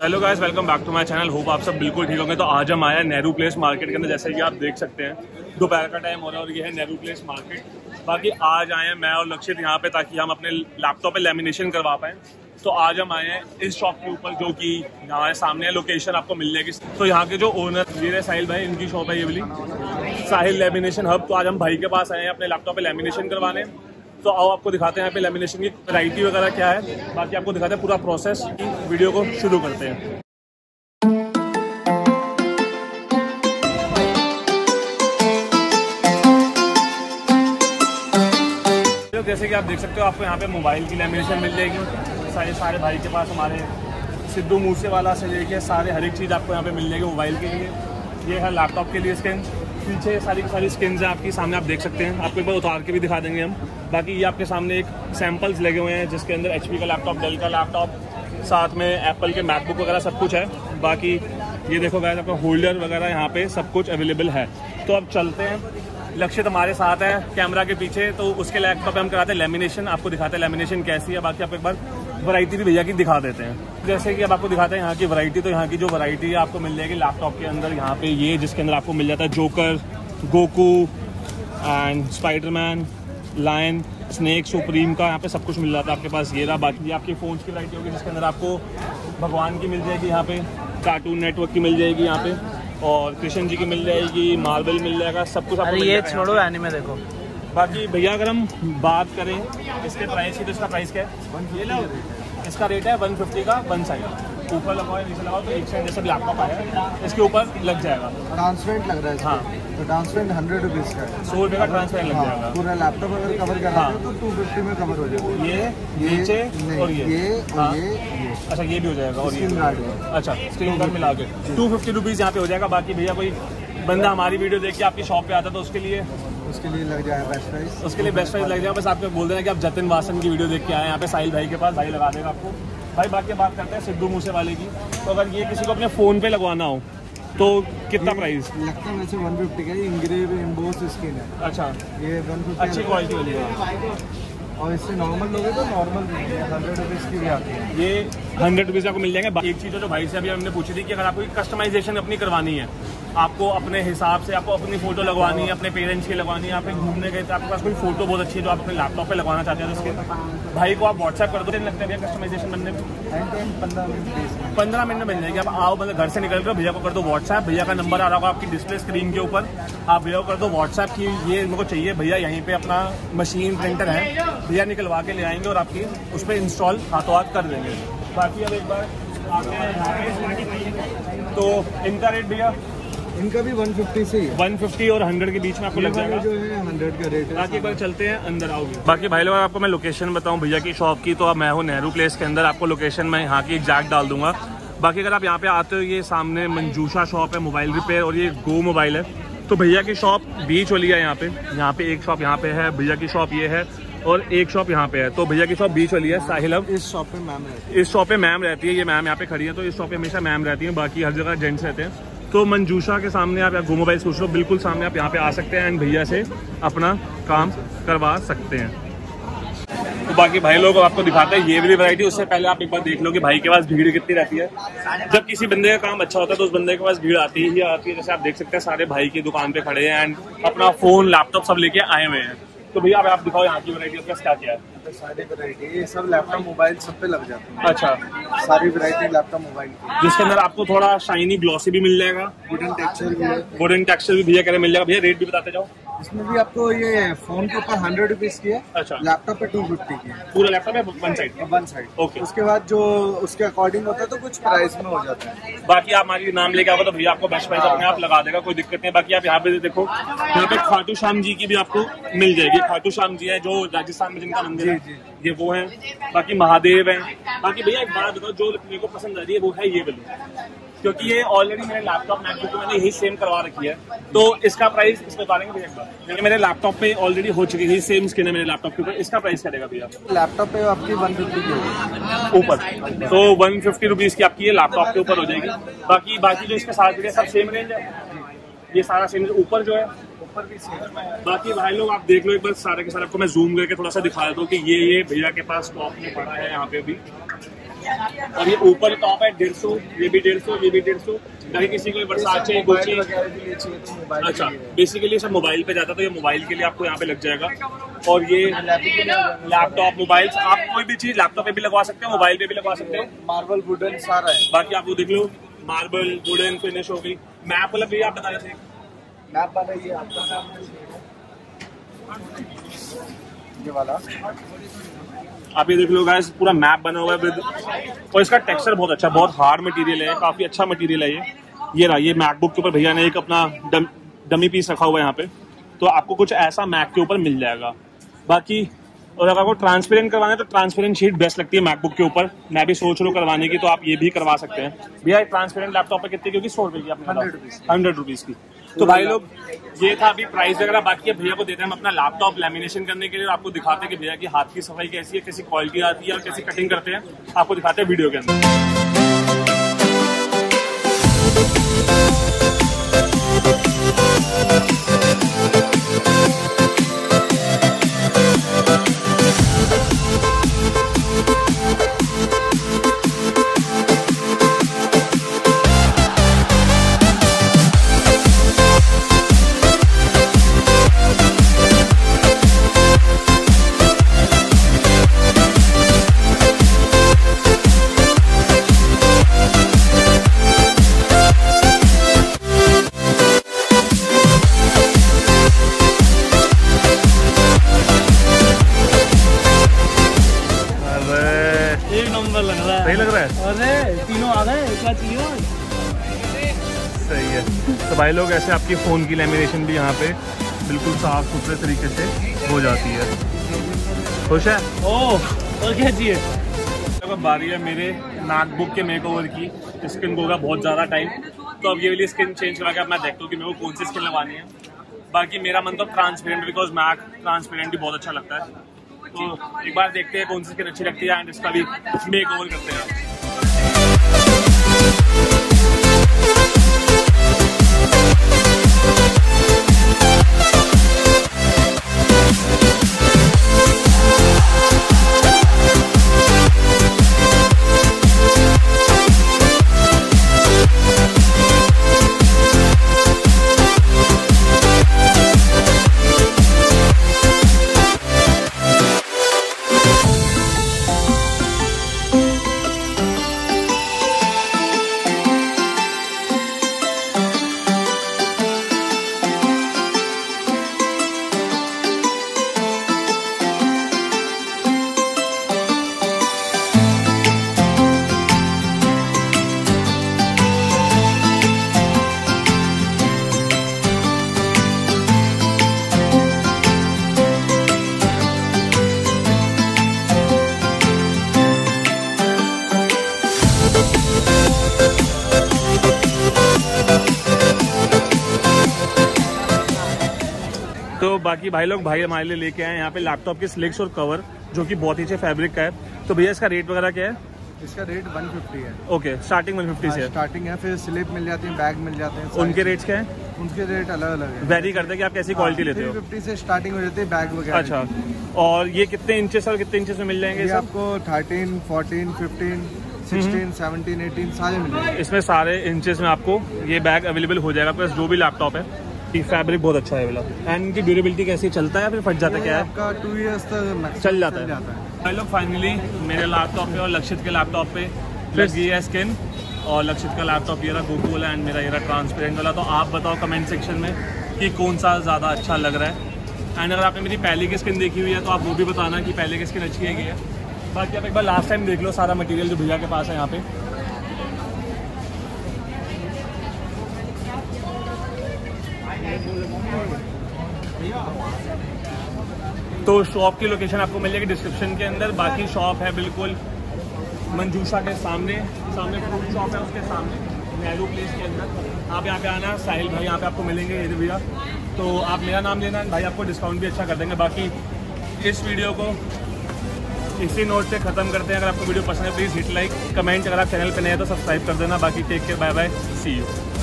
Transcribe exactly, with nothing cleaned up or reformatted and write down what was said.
Hello guys, welcome back to my channel. Hope आप सब बिल्कुल ठीक होंगे। तो आज हम आए हैं नेहरू प्लेस मार्केट के अंदर। जैसे कि आप देख सकते हैं दोपहर का टाइम हो रहा है और ये है नेहरू प्लेस मार्केट। बाकी आज आए हैं मैं और लक्षित यहाँ पे ताकि हम अपने लैपटॉप पे लेमिनेशन करवा पाएँ। तो आज हम आए हैं इस शॉप के ऊपर जो कि हमारे सामने लोकेशन आपको मिल जाएगी। तो यहाँ के जो ओनर ये साहिल भाई, इनकी शॉप है ये वाली साहिल लेमिनेशन हब। तो आज हम भाई के पास आए हैं अपने लैपटॉप पे लेमिनेशन करवाने। तो आओ आपको दिखाते हैं यहाँ पे लेमिनेशन की वैरायटी वगैरह क्या है। बाकी आपको दिखाते हैं पूरा प्रोसेस। वीडियो को शुरू करते हैं। जैसे कि आप देख सकते हो आपको यहाँ पे मोबाइल की लेमिनेशन मिल जाएगी। सारे सारे भाई के पास हमारे सिद्धू मूसेवाला से लेके सारे हर एक चीज़ आपको यहाँ पे मिल जाएगी मोबाइल के लिए। ये है लैपटॉप के लिए स्किन। पीछे सारी सारी स्किन्स हैं आपकी सामने, आप देख सकते हैं। आपको एक बार उतार के भी दिखा देंगे हम। बाकी ये आपके सामने एक सैम्पल्स लगे हुए हैं जिसके अंदर एचपी का लैपटॉप, डेल का लैपटॉप, साथ में एप्पल के मैकबुक वगैरह सब कुछ है। बाकी ये देखो गाइस, आपका होल्डर वगैरह यहाँ पे सब कुछ अवेलेबल है। तो अब चलते हैं। लक्षित हमारे साथ है कैमरा के पीछे, तो उसके लैपटॉप पे हम कराते हैं लेमिनेशन। आपको दिखाते हैं लेमिनेशन कैसी है। बाकी आपको एक बार वैरायटी भी भैया की दिखा देते हैं। जैसे कि अब आपको दिखाते हैं यहाँ की वैरायटी। तो यहाँ की जो वैरायटी है आपको मिल जाएगी लैपटॉप के अंदर। यहाँ पे ये जिसके अंदर आपको मिल जाता है joker, Goku and Spiderman, lion, snake, Supreme का यहाँ पे सब कुछ मिल जाता है आपके पास। ये रहा। बाकी आपकी फ़ोन्स की वैरायटी होगी जिसके अंदर आपको भगवान की मिल जाएगी, यहाँ पे कार्टून नेटवर्क की मिल जाएगी यहाँ पे, और कृष्ण जी की मिल जाएगी, मार्बल मिल जाएगा, सब कुछ आपको। ये छोड़ो एनीमे देखो। बाकी भैया अगर हम बात करें इसके प्राइस की, तो इसका प्राइस क्या है? ये लो, इसका रेट है वन फिफ्टी का वन साइड। ऊपर लगाओ नीचे लगाओ तो एक साइड जैसे लैपटॉप आया इसके ऊपर लग जाएगा। ट्रांसपेरेंट लग रहा है। हाँ, तो ट्रांसपेरेंट हंड्रेड रुपीज़ का है। सौ रुपये का ट्रांसपेरेंट लग जाएगा। पूरा लैपटॉप अगर कवर करा हाँ। तो टू फिफ्टी में कवर हो जाएगा। ये नीचे और ये ये और ये अच्छा ये भी हो जाएगा। और ये अच्छा स्क्रीन गार्ड मिला के टू फिफ्टी रुपीज़ यहाँ पे हो जाएगा। बाकी भैया कोई बंदा हमारी वीडियो देख के आपकी शॉप पे आता तो उसके लिए उसके लिए लग जाएगा बेस्ट प्राइस। उसके लिए बेस्ट प्राइस लग जाएगा। बस आपको बोल देना कि आप जतिन वासन की वीडियो देख के आए यहाँ पे साहिल भाई के पास, भाई लगा देगा आपको। भाई बाकी बात करते हैं सिद्धू मूसेवाले की। तो अगर ये किसी को अपने फ़ोन पे लगवाना हो तो कितना प्राइस लगता है? वैसे वन फिफ्टी का इंग्रेव एम्बोस स्किन है। अच्छा, ये वन फिफ्टी अच्छी क्वालिटी वाली है। और इससे नॉर्मल लोगे तो नॉर्मल हंड्रेड रुपीज़ की भी आती है। ये हंड्रेड रुपीज़ आपको मिल जाएंगे। एक चीज़ जो भाई से अभी हमने पूछी थी कि अगर आपको कस्टमाइजेशन अपनी करवानी है, आपको अपने हिसाब से आपको अपनी फोटो लगवानी है, अपने पेरेंट्स की लगवानी है, आप कहीं घूमने गए तो आपके पास कोई फोटो बहुत अच्छी है जो आप अपने लैपटॉप पे लगवाना चाहते हैं, तो उसके भाई को आप व्हाट्सएप कर दो। दिन लगता है कस्टमाइजेशन बनने में? पंद्रह मिनट पंद्रह मिनट में बन जाएगी। आप आओ, मतलब घर से निकल कर भैया को कर दो व्हाट्सएप। भैया का नंबर आ रहा होगा आपकी डिस्प्ले स्क्रीन के ऊपर। आप भैया को कर दो व्हाट्सएप की ये मेरे को चाहिए। भैया यहीं पे अपना मशीन प्रिंटर है, भैया निकलवा के ले आएंगे और आपकी उस पर इंस्टॉल हाथों हाथ कर देंगे। बाकी अब एक बार आते हैं यहाँ पे, तो इनका रेट भैया इनका भी वन फिफ्टी से ही है। वन फिफ्टी और हंड्रेड के बीच में आपको लग जाएगा। जो है हंड्रेड का रेट है। बाकी एक बार चलते हैं अंदर, आओगे। बाकी भाई लोग आपको मैं लोकेशन बताऊं भैया की शॉप की, तो अब मैं हूँ नेहरू प्लेस के अंदर। आपको लोकेशन मैं यहाँ की एग्जैक्ट डाल दूंगा। बाकी अगर आप यहाँ पे आते हो, ये सामने मंजूषा शॉप है मोबाइल रिपेयर, और ये गो मोबाइल है। तो भैया की शॉप बीच वाली है यहाँ पे। यहाँ पे एक शॉप यहाँ पे है, भैया की शॉप ये है, और एक शॉप यहाँ पे है। तो भैया की शॉप बीच वाली है साहिल हब। इस शॉप पे मैम रहती है। इस शॉप पे मैम रहती है। ये मैम यहाँ पे खड़ी है, तो इस शॉप पे हमेशा मैम रहती है। बाकी हर जगह जेंट्स रहते हैं। तो मंजूषा के सामने आप गो मोबाइल सोच लो, बिल्कुल सामने आप यहाँ पे आ सकते हैं एंड भैया से अपना काम करवा सकते हैं। तो बाकी भाई लोग आपको दिखाते हैं ये वाली वैरायटी। उससे पहले आप एक बार देख लो कि भाई के पास भीड़ कितनी रहती है। जब किसी बंदे का काम अच्छा होता है तो उस बंदे के पास भीड़ आती ही आती है। जैसे आप देख सकते हैं सारे भाई की दुकान पे खड़े हैं एंड अपना फोन लैपटॉप सब लेके आए हुए हैं। तो भैया आप दिखाओ यहाँ की वैरायटी आपके पास क्या क्या है। सारी वैरायटी ये सब लैपटॉप मोबाइल सब पे लग जाते हैं। अच्छा, सारी वैरायटी लैपटॉप मोबाइल की, जिसके अंदर आपको थोड़ा शाइनी ग्लॉसी भी मिल जाएगा, वुडन टेक्सचर भी है। वुडन टेक्सचर भी भैया कह रहे मिल जाएगा। भैया रेट भी बताते जाओ। इसमें भी आपको ये फोन के ऊपर हंड्रेड रुपीज की है। अच्छा, लैपटॉप पे टू फिफ्टी की है। पूरा लैपटॉप है one side one side. Okay. उसके बाद जो उसके अकॉर्डिंग होता है तो कुछ प्राइस में हो जाता है। बाकी आप हमारी नाम लेके आओगे तो भैया आपको बेस्ट प्राइस अपने आप लगा देगा, कोई दिक्कत नहीं। बाकी आप यहाँ पे देखो, यहाँ पे खाटू श्याम जी की भी आपको मिल जाएगी। खाटू श्याम जी है जो राजस्थान में जिनका मंदिर है, ये वो है। बाकी महादेव है। बाकी भैया एक बात बताओ, जो मेरे को पसंद आ रही है वो है ये वाली, क्योंकि ये ऑलरेडी मेरे लैपटॉप मैकबुक में मैंने यही सेम करवा रखी है। तो इसका प्राइस इस पे बता देंगे भैया एक बार, क्योंकि मेरे लैपटॉप पे ऑलरेडी हो चुकी है सेम स्किन है मेरे लैपटॉप के ऊपर। इसका प्राइस क्या देगा भैया? लैपटॉप पे आपकी वन फिफ्टी की ऊपर, तो वन फिफ्टी रुपीज की आपकी ये लैपटॉप के ऊपर हो जाएगी। बाकी बाकी जो इसके साथ सब सेम रेंज है, ये सारा सेम। ऊपर जो है ऊपर भी सेम है। बाकी भाई लोग आप देख लो एक बार सारे के सारे। आपको मैं जूम करके थोड़ा सा दिखा देता हूँ कि ये ये भैया के पास स्टॉक में पड़ा है यहाँ पे भी। और ये ऊपर टॉप है डेढ़ सौ, ये भी डेढ़ सौ, ये भी डेढ़ सौ। कहीं किसी को बरसात चाहिए, कुछ चाहिए। अच्छा, बेसिकली सब मोबाइल पे जाता है, तो ये मोबाइल के लिए आपको यहाँ पे लग जाएगा। और ये लैपटॉप मोबाइल, आप कोई भी चीज़ लैपटॉप पे भी लगवा सकते हो, मोबाइल पे भी लगवा सकते हो। मार्बल वुडन सारा है। बाकी आपको देख लो, मार्बल वुडन फिनिश हो गई। मैप वाला भैया आप बता रहे थे, मैप वाला ये आपका ये वाला आप ये देख लो गाइस, पूरा मैप बना हुआ है विद, और इसका टेक्सचर बहुत अच्छा, बहुत हार्ड मटेरियल है, काफी अच्छा मटेरियल है ये। ये रहा, ये मैकबुक के ऊपर भैया ने एक अपना डम, डमी पीस रखा हुआ है यहाँ पे, तो आपको कुछ ऐसा मैक के ऊपर मिल जाएगा। बाकी और अगर आपको ट्रांसपेरेंट करवाना है तो ट्रांसपेरेंट शीट बेस्ट लगती है मैकबुक के ऊपर। मैं भी सोच रहा हूँ करवाने की, तो आप ये भी करवा सकते हैं भैया। ट्रांसपेरेंट लैपटॉप पे कितने की होगी? सौ रुपए की, आपने हंड्रेड रुपीज की। तो भाई लोग, ये था अभी प्राइस वगैरह। बाकी भैया को देते हैं हम अपना लैपटॉप लैमिनेशन करने के लिए, आपको दिखाते हैं कि भैया की हाथ की सफाई कैसी है, कैसी क्वालिटी आती है और कैसी कटिंग करते हैं, आपको दिखाते हैं वीडियो के अंदर। सही लग रहा है? अरे तीनों आ गए, क्या चाहिए? सही है। तो भाई लोग, ऐसे आपकी फ़ोन की लैमिनेशन भी यहाँ पे बिल्कुल साफ सुथरे तरीके से हो जाती है। खुश है? ओह, और क्या चाहिए? अब बारी है मेरे मैकबुक के मेकओवर की। स्किन को होगा बहुत ज़्यादा टाइम, तो अब ये वाली स्किन चेंज करा के अब मैं देखता हूँ कि मेरे को कौन सी स्किन लगवानी है। बाकी मेरा मन तो ट्रांसपेरेंट, बिकॉज मैक ट्रांसपेरेंट भी बहुत अच्छा लगता है। तो एक बार देखते हैं कौन सी स्किन अच्छी लगती है एंड इसका भी मेकओवर करते हैं। तो बाकी भाई लोग, भाई हमारे लिए लेके आए यहाँ पे लैपटॉप के स्लिक्स और कवर, जो कि बहुत ही अच्छे फैब्रिक का है। तो भैया इसका रेट वगैरह क्या है? इसका रेट एक सौ पचास है। ओके, स्टार्टिंग एक सौ पचास से है। स्टार्टिंग है, फिर स्लिप मिल जाती है, बैग मिल जाते हैं। उनके रेट्स क्या हैं? उनके रेट अलग अलग है, वेरी करते हैं कि आप कैसी क्वालिटी लेते हो। तीन सौ पचास से स्टार्टिंग हो जाती है बैग वगैरह। अच्छा, और ये कितने इंचेस और कितने इंचेस में मिल जाएंगे? ये आपको thirteen, fourteen, fifteen, sixteen, seventeen, eighteen सारे मिल जाएंगे। इसमें सारे इंचेस में आपको ये बैग अवेलेबल हो जाएगा, प्लस जो भी लैपटॉप है। फैब्रिक बहुत अच्छा है वाला। एंड इनकी ड्यूरेबिलिटी कैसी चलता है या फिर फट जाता है? क्या है आपका टू इयर्स तक चल जाता है। भाई लोग, फाइनली मेरे लैपटॉप पे और लक्षित के लैपटॉप पे लग गई है स्किन, और लक्षित का लैपटॉप ये रहा गोकू वाला एंड मेरा ये रहा ट्रांसपेरेंट वाला। तो आप बताओ कमेंट सेक्शन में कि कौन सा ज़्यादा अच्छा लग रहा है। एंड अगर आपने मेरी पहले की स्किन देखी हुई है तो आप वो भी बताना कि पहले की स्किन अच्छी है कि है। बाकी आप एक बार लास्ट टाइम देख लो सारा मटेरियल जो भैया के पास है यहाँ पे। तो शॉप की लोकेशन आपको मिल जाएगी डिस्क्रिप्शन के अंदर। बाकी शॉप है बिल्कुल मंजूषा के सामने, सामने फ्रूट शॉप है उसके सामने, नेहरू प्लेस के अंदर। आप यहाँ पे आना, साहिल भाई यहाँ पे आपको मिलेंगे ये भैया। तो आप मेरा नाम लेना, भाई आपको डिस्काउंट भी अच्छा कर देंगे। बाकी इस वीडियो को इसी नोट से ख़त्म करते हैं। अगर आपको वीडियो पसंद है प्लीज़ हिट लाइक, कमेंट। अगर आप चैनल पे नए हैं तो सब्सक्राइब कर देना। बाकी take care, bye bye, see you.